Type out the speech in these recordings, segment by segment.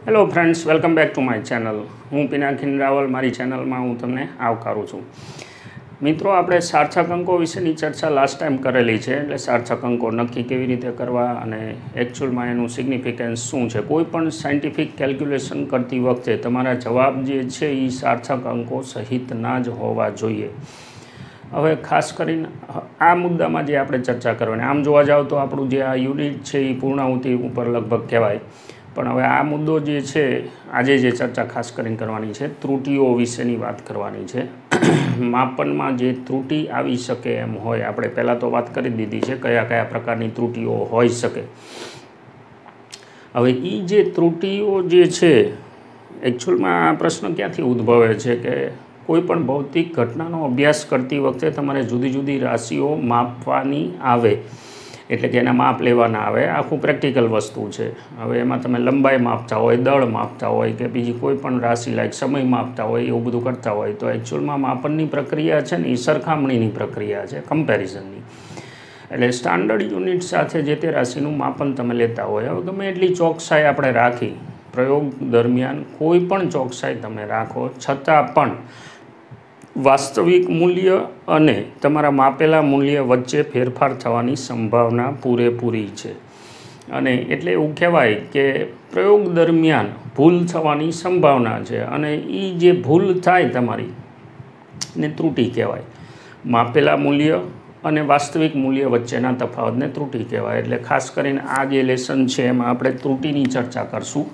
Hello friends, welcome back to my channel. હું પિનાકિન રાવલ. મારી ચેનલમાં હું તમને આવકારું છું. મિત્રો, આપણે સાર્થક અંકો વિશેની ચર્ચા લાસ્ટ ટાઈમ કરેલી છે. એટલે સાર્થક અંકો નક્કી કેવી રીતે કરવા અને એકચ્યુઅલમાં એનું સિગ્નિફિકન્સ શું છે. કોઈ પણ સાયન્ટિફિક કેલ્ક્યુલેશન કરતી વખતે તમારા જવાબ જે છે એ સાર્થક અંકો સહિતના જ હોવા જોઈએ. હવે ખાસ કરીને આ મુદ્દામાં જે આપણે ચર્ચા કરવાની, આમ જોવા જાવ તો આપણું જે આ યુનિટ છે એ પૂર્ણાહુતિ ઉપર લગભગ કહેવાય. પણ હવે આ મુદ્દો જે છે, આજે જે ચર્ચા ખાસ કરીને કરવાની છે, ત્રુટીઓ વિશેની વાત કરવાની છે. માપનમાં જે ત્રુટિ આવી શકે એમ હોય, આપણે પહેલાં તો વાત કરી દીધી છે કયા કયા પ્રકારની ત્રુટિઓ હોઈ શકે. હવે એ જે ત્રુટિઓ જે છે, એકચ્યુઅલમાં આ પ્રશ્ન ક્યાંથી ઉદ્ભવે છે કે કોઈ પણ ભૌતિક ઘટનાનો અભ્યાસ કરતી વખતે તમારે જુદી જુદી રાશિઓ માપવાની આવે, એટલે કે એના માપ લેવાના આવે. આખું પ્રેક્ટિકલ વસ્તુ છે. હવે એમાં તમે લંબાઈ માપતા હોય, દળ માપતા હોય કે બીજી કોઈ પણ રાશિ લાયક સમય માપતા હોય, એવું બધું કરતા હોય તો એકચ્યુઅલમાં માપનની પ્રક્રિયા છે ને એ સરખામણીની પ્રક્રિયા છે, કમ્પેરિઝનની. એટલે સ્ટાન્ડર્ડ યુનિટ સાથે જે તે રાશિનું માપન તમે લેતા હોય. હવે ગમે એટલી ચોકસાઈ આપણે રાખી, પ્રયોગ દરમિયાન કોઈ પણ ચોકસાઈ તમે રાખો, છતાં પણ વાસ્તવિક મૂલ્ય અને તમારા માપેલા મૂલ્ય વચ્ચે ફેરફાર થવાની સંભાવના પૂરેપૂરી છે. અને એટલે એવું કહેવાય કે પ્રયોગ દરમિયાન ભૂલ થવાની સંભાવના છે. અને એ જે ભૂલ થાય તમારી ને ત્રુટિ કહેવાય. માપેલા મૂલ્ય અને વાસ્તવિક મૂલ્ય વચ્ચેના તફાવતને ત્રુટિ કહેવાય. એટલે ખાસ કરીને આ જે લેસન છે એમાં આપણે ત્રુટિની ચર્ચા કરશું.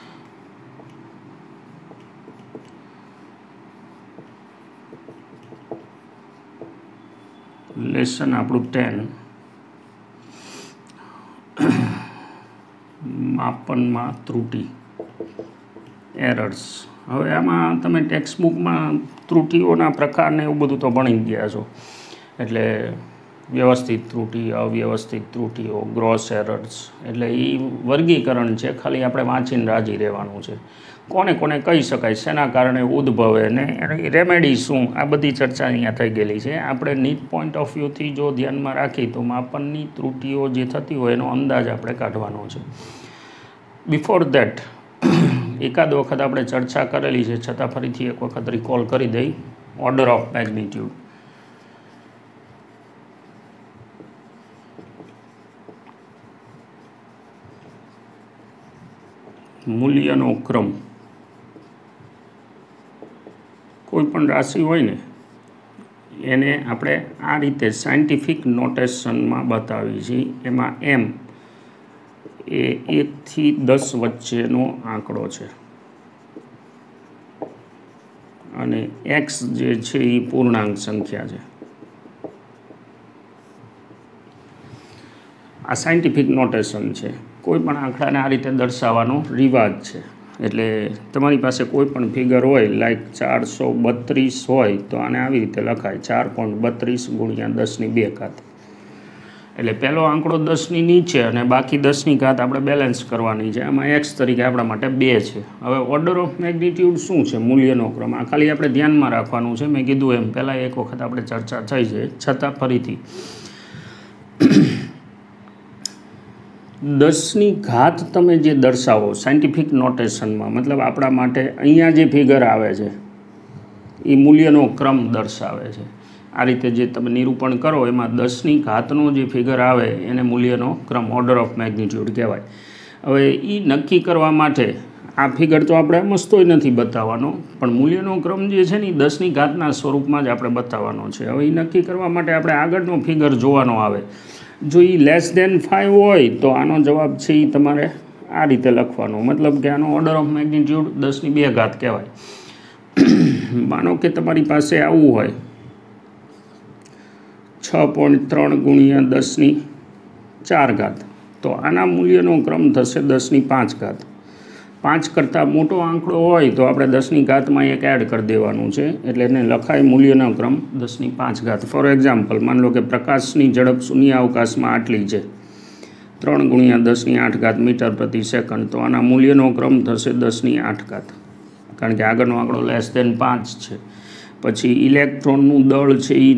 લેસન આપણું 10, માપનમાં ત્રુટિ, એરર્સ. હવે આમાં તમે ટેક્સ્ટ બુકમાં ત્રુટિઓના પ્રકારને એવું બધું તો ભણી ગયા છો. એટલે વ્યવસ્થિત ત્રુટિ, અવ્યવસ્થિત ત્રુટિઓ, ગ્રોસ એરર્સ, એટલે એ વર્ગીકરણ છે. ખાલી આપણે વાંચીને રાજી રહેવાનું છે. કોને કોને કહી શકાય, શેના કારણે ઉદ્ભવે ને એની રેમેડી શું, આ બધી ચર્ચા અહીંયા થઈ ગયેલી છે. આપણે નીટ પોઈન્ટ ઓફ વ્યૂથી જો ધ્યાનમાં રાખી તો માપનની ત્રુટિઓ જે થતી હોય એનો અંદાજ આપણે કાઢવાનો છે. બિફોર દેટ એકાદ વખત આપણે ચર્ચા કરેલી છે, છતાં ફરીથી એક વખત રિકોલ કરી દઈ. Order of magnitude. મૂલ્યનો ક્રમ. કોઈ પણ રાશિ હોય ને એને આપણે આ રીતે સાયન્ટિફિક નોટેશનમાં બતાવી છીએ. એમાં એમ એ 1 થી 10 વચ્ચેનો આંકડો છે અને એક્સ જે છે એ પૂર્ણાંક સંખ્યા છે. આ સાયન્ટિફિક નોટેશન છે. કોઈ પણ આંકડાને આ રીતે દર્શાવવાનો રિવાજ છે. એટલે તમારી પાસે કોઈ પણ ફિગર હોય, લાઈક 432 હોય તો આને આવી રીતે લખાય, 4.32 ગુણ્યા 10^2. એટલે પહેલો આંકડો 10ની નીચે અને બાકી 10ની ઘાત આપણે બેલેન્સ કરવાની છે. આમાં એક્સ તરીકે આપણા માટે 2 છે. હવે ઓર્ડર ઓફ મેગ્નિટ્યુડ શું છે? મૂલ્યનો ક્રમ. આ ખાલી આપણે ધ્યાનમાં રાખવાનું છે. મેં કીધું એમ પહેલાં એક વખત આપણે ચર્ચા થઈ છે, છતાં ફરીથી 10ની ઘાત તમે જે દર્શાવો સાયન્ટિફિક નોટેશનમાં, મતલબ આપણા માટે અહીંયા જે ફિગર આવે છે એ મૂલ્યનો ક્રમ દર્શાવે છે. આ રીતે જે તમે નિરૂપણ કરો એમાં 10ની ઘાતનો જે ફિગર આવે એને મૂલ્યનો ક્રમ, ઓર્ડર ઓફ મેગ્નિટ્યુડ કહેવાય. હવે એ નક્કી કરવા માટે આ ફિગર તો આપણે મસ્તોય નથી બતાવવાનો, પણ મૂલ્યનો ક્રમ જે છે ને એ 10ની ઘાતના સ્વરૂપમાં જ આપણે બતાવવાનો છે. હવે એ નક્કી કરવા માટે આપણે આગળનો ફિગર જોવાનો આવે. જો એ લેસ દેન 5 હોય તો આનો જવાબ છે એ તમારે આ રીતે લખવાનો, મતલબ કે આનો ઓર્ડર ઓફ મેગ્નિટ્યુડ 10^2 કહેવાય. માનો કે તમારી પાસે આવું હોય 6.3 ગુણ્યા 10^4, તો આના મૂલ્યનો ક્રમ થશે 10^5. 5 કરતાં મોટો આંકડો હોય તો આપણે 10ની ઘાતમાં એક એડ કરી દેવાનું છે. એટલે એને લખાય મૂલ્યનો ક્રમ 10^5. ફોર એક્ઝામ્પલ, માની લો કે પ્રકાશની ઝડપ શૂન્ય અવકાશમાં આટલી છે, 3 ગુણ્યા 10^8 મીટર પ્રતિ સેકન્ડ. તો આના મૂલ્યનો ક્રમ થશે 10^8, કારણ કે આગળનો આંકડો લેસ દેન 5 છે. પછી ઇલેક્ટ્રોનનું દળ છે એ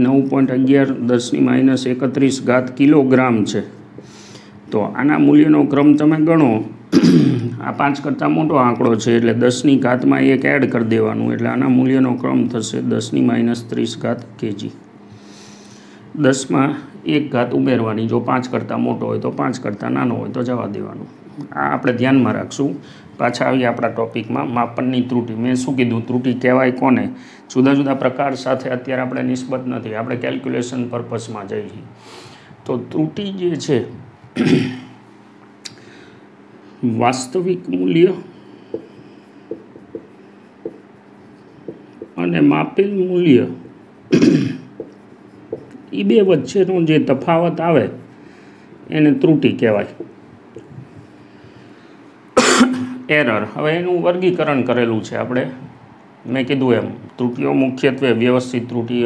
9.11 10⁻31 કિલોગ્રામ છે. તો આના મૂલ્યનો ક્રમ તમે ગણો આ 5 કરતાં મોટો આંકડો છે એટલે 10ની ઘાતમાં 1 એડ કરી દેવાનું, એટલે આના મૂલ્યનો ક્રમ થશે 10⁻30 kg. 10માં 1 ઘાત ઉમેરવાની, જો 5 કરતાં મોટો હોય તો 5 કરતાં નાનો હોય તો જવા દેવાનું. આ આપણે ધ્યાનમાં રાખશું. પાછા આવીએ આપણા ટૉપિકમાં. માપનની ત્રુટિ. મેં શું કીધું, ત્રુટિ કહેવાય કોને? જુદા જુદા પ્રકાર સાથે અત્યારે આપણે નિસ્બત નથી, આપણે કેલ્ક્યુલેશન પર્પસમાં જઈએ છીએ. તો ત્રુટિ જે છે વાસ્તવિક મૂલ્ય અને માપેલ મૂલ્ય એ બે વચ્ચેનો જે તફાવત આવે એને ત્રુટિ કહેવાય. એરર. હવે એનું વર્ગીકરણ કરેલું છે આપણે. મેં કીધું એમ ત્રુટિઓ મુખ્યત્વે વ્યવસ્થિત ત્રુટિ,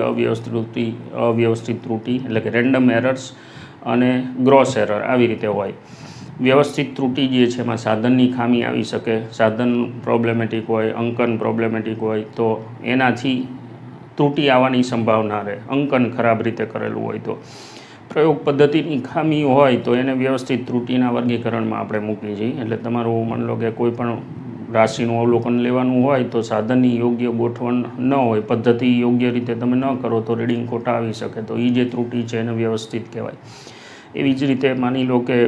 અવ્યવસ્થિત ત્રુટિ એટલે કે રેન્ડમ એરર્સ અને ગ્રોસ એરર આવી રીતે હોય. વ્યવસ્થિત ત્રુટિ જે છે એમાં સાધનની ખામી આવી શકે, સાધન પ્રોબ્લેમેટિક હોય, અંકન પ્રોબ્લેમેટિક હોય તો એનાથી ત્રુટિ આવવાની સંભાવના રહે. અંકન ખરાબ રીતે કરેલું હોય તો, પ્રયોગ પદ્ધતિની ખામી હોય તો એને વ્યવસ્થિત ત્રુટિના વર્ગીકરણમાં આપણે મૂકી જઈએ. એટલે તમારું માની લો કે કોઈ પણ રાશિનું અવલોકન લેવાનું હોય તો સાધનની યોગ્ય ગોઠવણ ન હોય, પદ્ધતિ યોગ્ય રીતે તમે ન કરો તો રીડિંગ ખોટા આવી શકે, તો એ જે ત્રુટિ છે એને વ્યવસ્થિત કહેવાય. એવી જ રીતે માની લો કે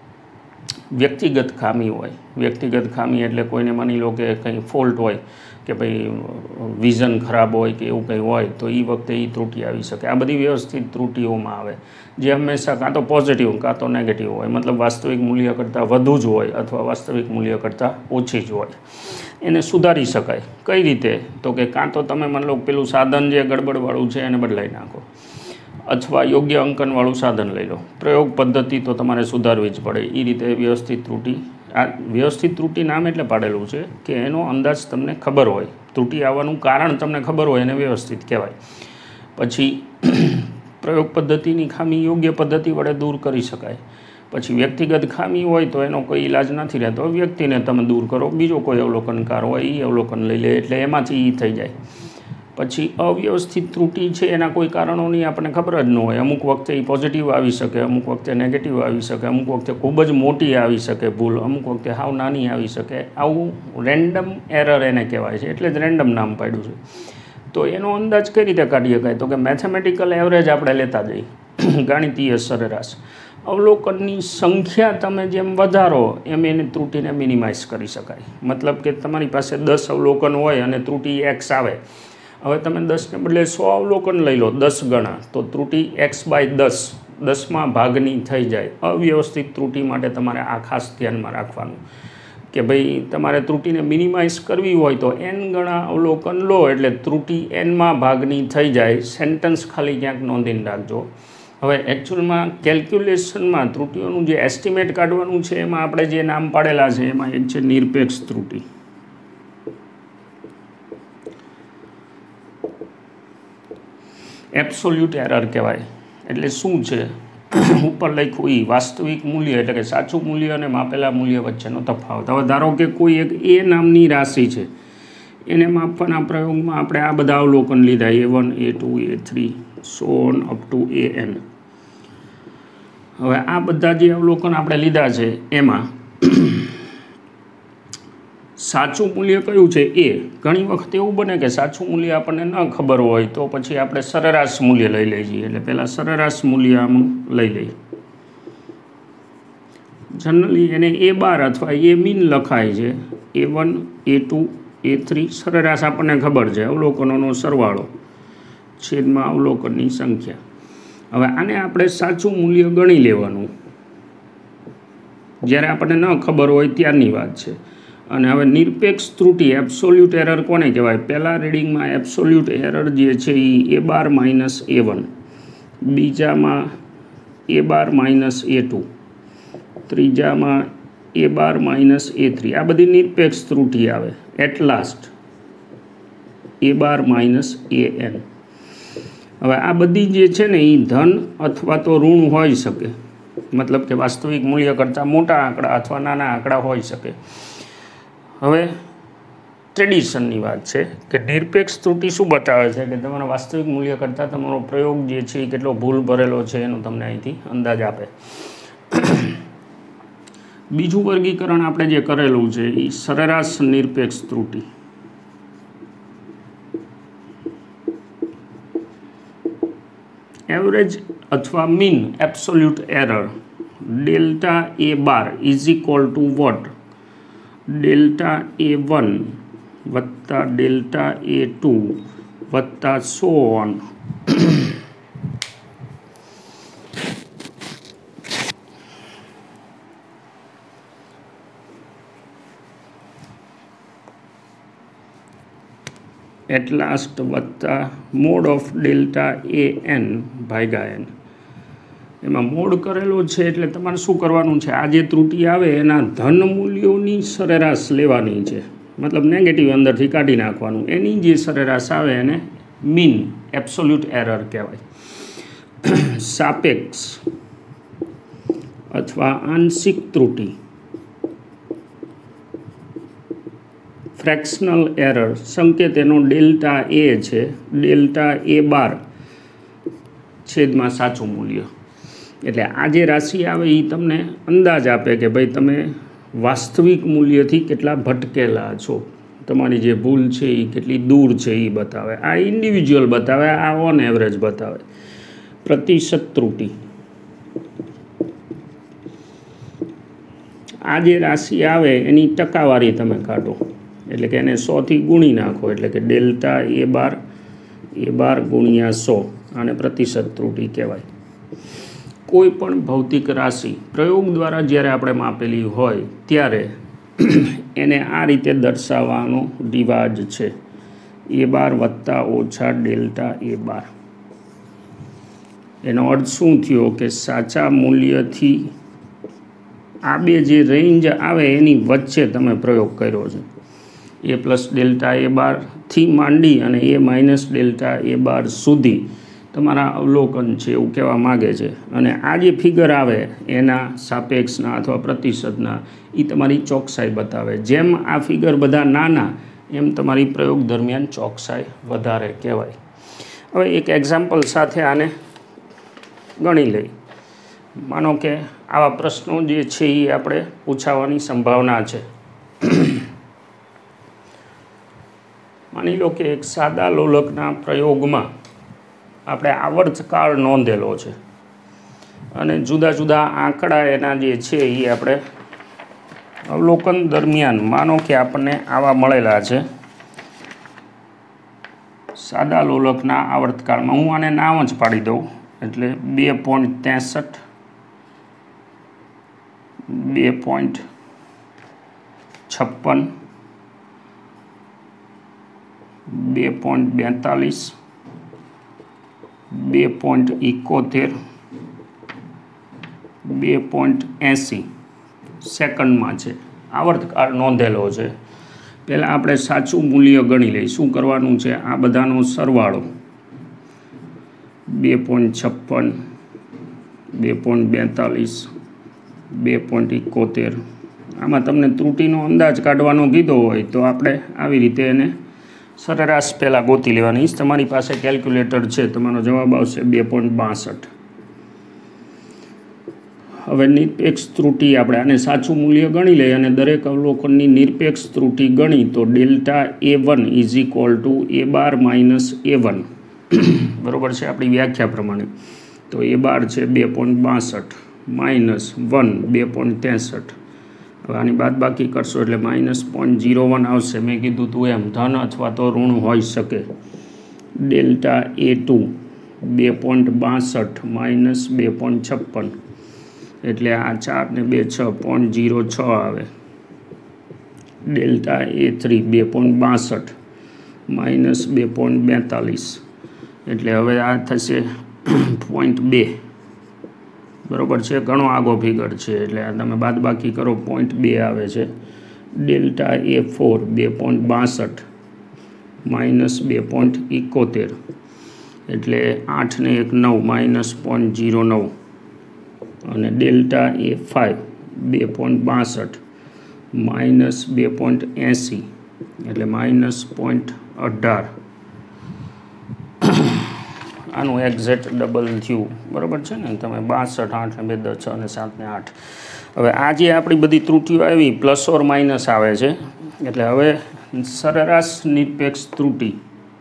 વ્યક્તિગત ખામી હોય. વ્યક્તિગત ખામી એટલે કોઈને માની લો કે કંઈ ફોલ્ટ હોય કે ભાઈ વિઝન ખરાબ હોય કે એવું કંઈ હોય તો એ વખતે એ ત્રુટિ આવી શકે. આ બધી વ્યવસ્થિત ત્રુટિઓમાં આવે, જે હંમેશા કાં તો પોઝિટિવ કાં તો નેગેટિવ હોય, મતલબ વાસ્તવિક મૂલ્ય કરતાં વધુ જ હોય અથવા વાસ્તવિક મૂલ્ય કરતાં ઓછી જ હોય. એને સુધારી શકાય. કઈ રીતે? તો કે કાં તો તમે માની લો પેલું સાધન જે ગડબડવાળું છે એને બદલાવી નાખો, અથવા યોગ્ય અંકનવાળું સાધન લઈ લો. પ્રયોગ પદ્ધતિ તો તમારે સુધારવી જ પડે. એ રીતે વ્યવસ્થિત ત્રુટિ. આ વ્યવસ્થિત ત્રુટિ નામ એટલે પાડેલું છે કે એનો અંદાજ તમને ખબર હોય, ત્રુટિ આવવાનું કારણ તમને ખબર હોય એને વ્યવસ્થિત કહેવાય. પછી પ્રયોગ પદ્ધતિની ખામી યોગ્ય પદ્ધતિ વડે દૂર કરી શકાય. પછી વ્યક્તિગત ખામી હોય તો એનો કોઈ ઈલાજ નથી રહેતો, વ્યક્તિને તમે દૂર કરો, બીજો કોઈ અવલોકનકાર હોય એ અવલોકન લઈ લે એટલે એમાંથી એ થઈ જાય. પછી અવ્યવસ્થિત ત્રુટિ છે એના કોઈ કારણોની આપણને ખબર જ ન હોય. અમુક વખતે એ પોઝિટિવ આવી શકે, અમુક વખતે નેગેટિવ આવી શકે, અમુક વખતે ખૂબ જ મોટી આવી શકે ભૂલ, અમુક વખતે હાવ નાની આવી શકે. આવું રેન્ડમ એરર એને કહેવાય છે, એટલે જ રેન્ડમ નામ પાડ્યું છે. તો એનો અંદાજ કઈ રીતે કાઢી શકાય? તો કે મેથેમેટિકલ એવરેજ આપણે લેતા જઈએ, ગાણિતીય સરેરાશ. અવલોકનની સંખ્યા તમે જેમ વધારો એમ એની ત્રુટિને મિનિમાઇઝ કરી શકાય. મતલબ કે તમારી પાસે 10 અવલોકન હોય અને ત્રુટિ x આવે. હવે તમે 10ને બદલે 100 અવલોકન લઈ લો 10 ગણા, તો ત્રુટિ x/10 10માં ભાગની થઈ જાય. અવ્યવસ્થિત ત્રુટિ માટે તમારે આ ખાસ ધ્યાનમાં રાખવાનું કે ભાઈ તમારે ત્રુટિને મિનિમાઇઝ કરવી હોય તો n ગણા અવલોકન લો એટલે ત્રુટિ n માં ભાગની થઈ જાય. સેન્ટન્સ ખાલી ક્યાંક નોંધીને રાખજો. હવે એકચ્યુઅલમાં કેલ્ક્યુલેશનમાં ત્રુટિઓનું જે એસ્ટિમેટ કાઢવાનું છે એમાં આપણે જે નામ પાડેલા છે એમાં એક છે નિરપેક્ષ ત્રુટિ. એબ્સોલ્યુટ એરર કહેવાય. એટલે શું છે? ઉપર લખ્યું એ વાસ્તવિક મૂલ્ય એટલે કે સાચું મૂલ્ય અને માપેલા મૂલ્ય વચ્ચેનો તફાવત. હવે ધારો કે કોઈ એક એ નામની રાશિ છે, એને માપવાના પ્રયોગમાં આપણે આ બધા અવલોકન લીધા, A1 A2 A3 so on up to AN. હવે આ બધા જે અવલોકન આપણે લીધા છે એમાં સાચું મૂલ્ય કયું છે? એ. ઘણી વખત એવું બને કે સાચું મૂલ્ય આપણને ન ખબર હોય તો પછી આપણે સરેરાશ મૂલ્ય લઈ લઈએ. એટલે પહેલાં સરેરાશ મૂલ્ય આમ લઈ લઈએ. જનરલી એને A12 અથવા A min લખાય છે. A1 A2 A3 સરેરાશ આપણને ખબર છે, અવલોકનોનો સરવાળો છેદમાં અવલોકનની સંખ્યા. હવે આને આપણે સાચું મૂલ્ય ગણી લેવાનું જ્યારે આપણને ન ખબર હોય ત્યારની વાત છે. અને હવે નિરપેક્ષ ત્રુટિ એબ્સોલ્યુટ એરર કોને કહેવાય? પહેલાં રીડિંગમાં એબ્સોલ્યુટ એરર જે છે એ A12 - A1, બીજામાં A12 - A2, ત્રીજામાં A12 - A3. આ બધી નિરપેક્ષ ત્રુટિ આવે. At last A12 - AN. હવે આ બધી જે છે ને એ ધન અથવા તો ઋણ હોઈ શકે, મતલબ કે વાસ્તવિક મૂલ્ય કરતાં મોટા આંકડા અથવા નાના આંકડા હોઈ શકે. હવે ટ્રેડિશનની વાત છે કે નિરપેક્ષ ત્રુટિ શું બતાવે છે કે તમારા વાસ્તવિક મૂલ્ય કરતાં તમારો પ્રયોગ જે છે એ કેટલો ભૂલ ભરેલો છે એનો તમને અહીંથી અંદાજ આપે. બીજું વર્ગીકરણ આપણે જે કરેલું છે એ સરેરાશ નિરપેક્ષ ત્રુટિ. એવરેજ અથવા mean absolute error delta A bar is equal to what? Delta A one વત્તા ડેલ્ટા એ ટુ વત્તા સો ઓન. એટ લાસ્ટ વત્તા mod of delta A N ભાગ્યા એન. એમાં મોડ કરેલો છે એટલે તમારે શું કરવાનું છે? આ જે ત્રુટિ આવે એના ધન મૂલ્યોની સરેરાશ લેવાની છે, મતલબ નેગેટિવ અંદરથી કાઢી નાખવાનું. એની જે સરેરાશ આવે એને મીન એબ્સોલ્યુટ એરર કહેવાય. સાપેક્ષ અથવા આંશિક ત્રુટિ ફ્રેક્શનલ એરર સંકેત એનો ડેલ્ટા એ છે, ડેલ્ટા એ બાર છેદમાં સાચું મૂલ્ય. એટલે આ જે રાશિ આવે એ તમને અંદાજ આપે કે ભાઈ તમે વાસ્તવિક મૂલ્યથી કેટલા ભટકેલા છો, તમારી જે ભૂલ છે એ કેટલી દૂર છે એ બતાવે. આ ઇન્ડિવિજ્યુઅલ બતાવે, આ ઓન એવરેજ બતાવે. પ્રતિશત ત્રુટિ આ જે રાશિ આવે એની ટકાવારી તમે કાઢો, એટલે કે એને 100થી ગુણી નાખો, એટલે કે ડેલ્ટા એ બાર ગુણ્યા 100, આને પ્રતિશત ત્રુટિ કહેવાય. કોઈ પણ ભૌતિક રાશિ પ્રયોગ દ્વારા જ્યારે આપણે માપેલી હોય ત્યારે એને આ રીતે દર્શાવવાનો રિવાજ છે, એ બાર વત્તા ઓછા ડેલ્ટા એ બાર. એનો અર્થ શું થયો કે સાચા મૂલ્યથી આ બે જે રેન્જ આવે એની વચ્ચે તમે પ્રયોગ કર્યો છે. એ પ્લસ ડેલ્ટા એ બારથી માંડી અને એ માઇનસ ડેલ્ટા એ બાર સુધી તમારા અવલોકન છે એવું કહેવા માગે છે. અને આ જે ફિગર આવે એના સાપેક્ષના અથવા પ્રતિશતના એ તમારી ચોકસાઈ બતાવે. જેમ આ ફિગર બધા નાના એમ તમારી પ્રયોગ દરમિયાન ચોકસાઈ વધારે કહેવાય. હવે એક એક્ઝામ્પલ સાથે આને ગણી લઈ. માનો કે આવા પ્રશ્નો જે છે એ આપણે પૂછાવાની સંભાવના છે. માની લો કે એક સાદા લોલકના પ્રયોગમાં આપણે આવર્તકાળ નોંધેલો છે અને જુદા જુદા આંકડા એના જે છે એ આપણે અવલોકન દરમિયાન માનો કે આપણને આવા મળેલા છે. સાદા લોલકના આવર્તકાળમાં હું આને નામ જ પાડી દઉં, એટલે 2.63, 2.56, 2.42, 2.71, 2.80 સેકન્ડમાં છે. આવર્તકાળ નોંધેલો છે. પહેલાં આપણે સાચું મૂલ્ય ગણી લઈએ. શું કરવાનું છે? આ બધાનો સરવાળો 2.56, 2.42, 2.71. આમાં તમને ત્રુટિનો અંદાજ કાઢવાનો કીધો હોય તો આપણે આવી રીતે એને સરેરાશ પહેલાં ગોતી લેવાની. તમારી પાસે કેલ્ક્યુલેટર છે, તમારો જવાબ આવશે 2.62. હવે નિરપેક્ષ ત્રુટિ આપણે આને સાચું મૂલ્ય ગણી લઈએ અને દરેક અવલોકનની નિરપેક્ષ ત્રુટિ ગણી તો delta A one is equal to A bar minus A one. બરાબર છે આપણી વ્યાખ્યા પ્રમાણે. તો એ બાર છે 2.62 માઇનસ 1 2.63. હવે આની બાદબાકી કરશો એટલે -0.01 આવશે. મેં કીધું તું એમ ધન અથવા તો ઋણ હોઈ શકે. ડેલ્ટા એ ટુ 2.62 માઇનસ 2.56, એટલે આ 4 ને 2 6.06 આવે. ડેલ્ટા એ થ્રી 2.62 માઇનસ 2.42, એટલે હવે આ થશે 0.2. બરાબર છે, ઘણો આગો ફિગર છે, એટલે આ તમે બાદબાકી કરો 0.2 આવે છે. ડેલ્ટા એ ફોર 2.62 માઇનસ 2.71, એટલે 8 ને 1 9 માઇનસ 0.09. અને ડેલ્ટા એ 5 2.62 માઇનસ 2.80, એટલે માઇનસ 0.18. આનું એક્ઝેક્ટ ડબલ થયું. બરાબર છે ને? તમે 62 8 ને 2 10 6 અને 7 ને 8 હવે આ જે આપણી બધી ત્રુટીઓ આવી પ્લસ ઓર માઇનસ આવે છે, એટલે હવે સરેરાશ નિરપેક્ષ ત્રુટિ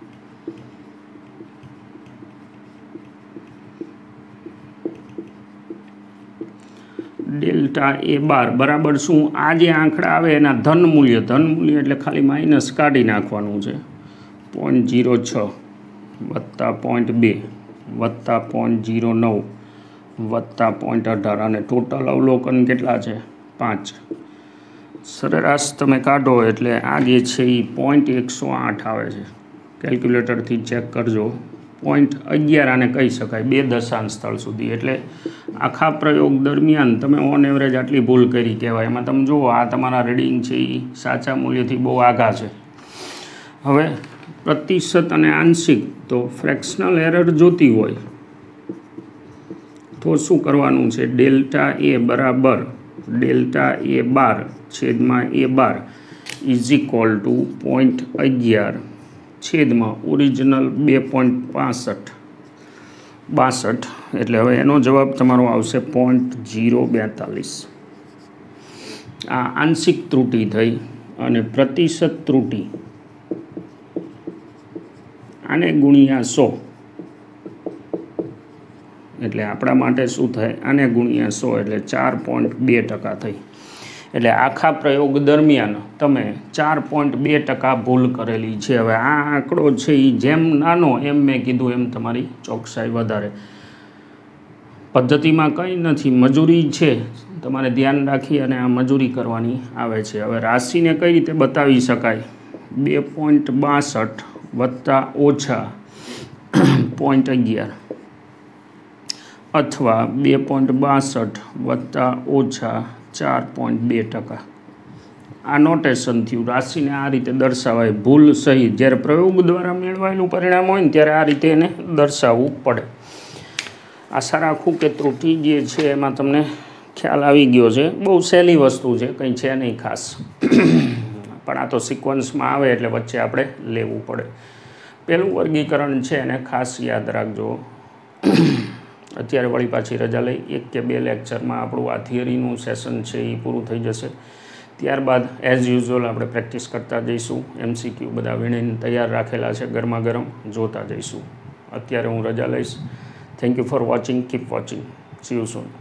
ડેલ્ટા એ બાર બરાબર શું? આ જે આંકડા આવે એના ધન મૂલ્ય એટલે ખાલી માઇનસ કાઢી નાખવાનું છે. 0.06 વત્તા 0.2 વત્તા 0.09 વત્તા 0.18 અને ટોટલ અવલોકન કેટલા છે? 5. સરેરાશ તમે કાઢો એટલે આ જે છે એ 0.108 આવે છે. કેલ્ક્યુલેટરથી ચેક કરજો. 0.11 આને કહી શકાય, 2 દશાંશ સ્થળ સુધી. એટલે આખા પ્રયોગ દરમિયાન તમે ઓન એવરેજ આટલી ભૂલ કરી કહેવાય. એમાં તમે જુઓ આ તમારા રીડિંગ છે એ સાચા મૂલ્યથી બહુ આઘા છે. હવે પ્રતિશત અને આંશિક, તો ફ્રેક્શનલ એરર જોતી હોય તો શું કરવાનું છે? ડેલ્ટા એ બરાબર ડેલ્ટા એ બાર છેદમાં A bar is equal to 0.11 છેદમાં ઓરિજિનલ 2.62. એટલે હવે એનો જવાબ તમારો આવશે 0.042. આ આંશિક ત્રુટિ થઈ. અને પ્રતિશત ત્રુટિ આને ગુણ્યા 100 એટલે આપણા માટે શું થાય? આને ગુણ્યા 100 એટલે 4.2% થઈ. એટલે આખા પ્રયોગ દરમિયાન તમે 4.2% ભૂલ કરેલી છે. હવે આ આંકડો છે એ જેમ નાનો એમ મેં કીધું એમ તમારી ચોકસાઈ વધારે. પદ્ધતિમાં કંઈ નથી, મજૂરી છે, તમારે ધ્યાન રાખી અને આ મજૂરી કરવાની આવે છે. હવે રાશિને કઈ રીતે બતાવી શકાય? 2.62 વત્તા ઓછા 0.11 અથવા 2.62 વત્તા ઓછા 4.2%. આ નોટેશન થયું. રાશિને આ રીતે દર્શાવાય ભૂલ સહિત. જ્યારે પ્રયોગ દ્વારા મેળવાયેલું પરિણામ હોય ને ત્યારે આ રીતે એને દર્શાવવું પડે. આશા રાખું કે ત્રુટિ જે છે એમાં તમને ખ્યાલ આવી ગયો છે. બહુ સહેલી વસ્તુ છે, કંઈ છે નહીં ખાસ, પણ આ તો સિક્વન્સમાં આવે એટલે વચ્ચે આપણે લેવું પડે. પહેલું વર્ગીકરણ છે એને ખાસ યાદ રાખજો. અત્યારે વળી પાછી રજા લઈ 1 કે 2 લેક્ચરમાં આપણું આ થિયરીનું સેશન છે એ પૂરું થઈ જશે. ત્યારબાદ એઝ યુઝ્યુઅલ આપણે પ્રેક્ટિસ કરતા જઈશું. MCQ બધા વીણીને તૈયાર રાખેલા છે, ગરમા ગરમ જોતા જઈશું. અત્યારે હું રજા લઈશ. Thank you for watching. Keep watching. See you soon.